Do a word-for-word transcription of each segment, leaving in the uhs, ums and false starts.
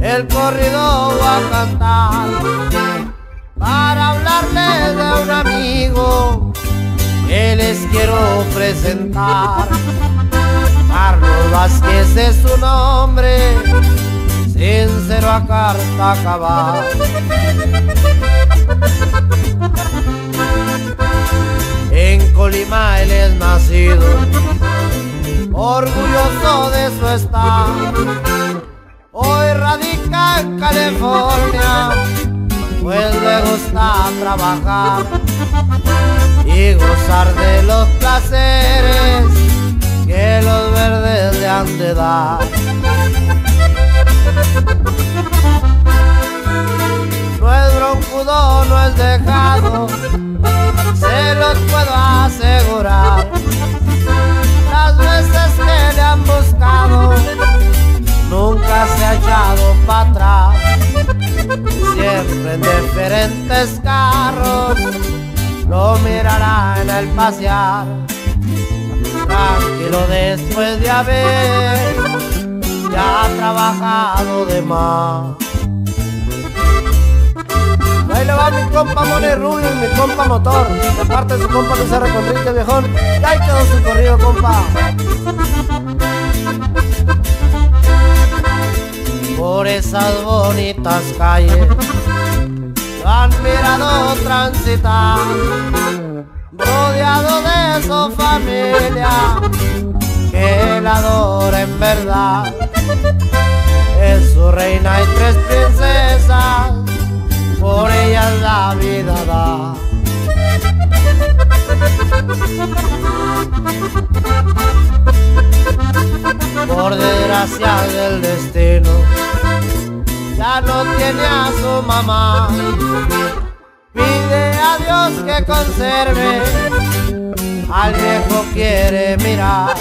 el corrido voy a cantar para hablarles de un amigo que les quiero presentar. Carlos Vázquez es su nombre, sincero a carta cabal. En Colima él es nacido, orgulloso de su estado. Hoy radica en California, pues le gusta trabajar y gozar de los placeres que los verdes le han de dar. No es broncudo, no es dejado, se los puedo asegurar. Las veces que le han buscado, nunca se ha echado para atrás. Siempre en diferentes carros lo mirará en el pasear, tranquilo después de haber ya trabajado de más. Ahí le va mi compa Mone Rubio y mi compa Motor, de parte de su compa Luis R. Conrique Viejón. Y ahí quedó su corrido, compa. Por esas bonitas calles lo han mirado transitar, rodeado de su familia que la adora en verdad. Es su reina y tres princesas, por ellas la vida da. Por desgracia del destino, ya no tiene a su mamá. Pide a Dios que conserve, al viejo quiere mirar.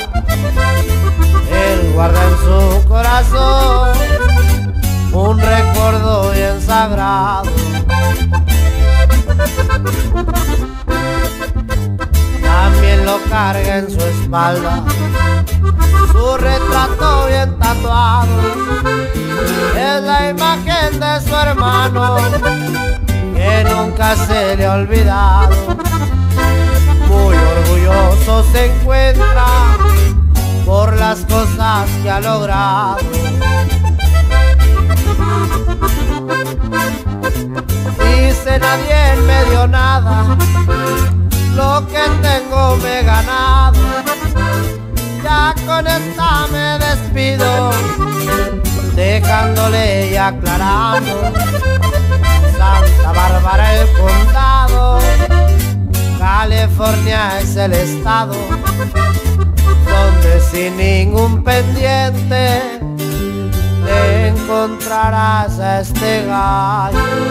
Él guarda en su corazón un recuerdo bien sagrado. También lo carga en su espalda su retrato bien tatuado. Es la imagen de su hermano que nunca se le ha olvidado. Muy orgulloso se encuentra por las cosas que ha logrado. Dice: nadie me dio nada, lo que tengo me he ganado. Ya con esta me despido, dejándole y aclarando. Santa Bárbara el condado, California es el estado donde sin ningún pendiente te encontrarás a este gallo.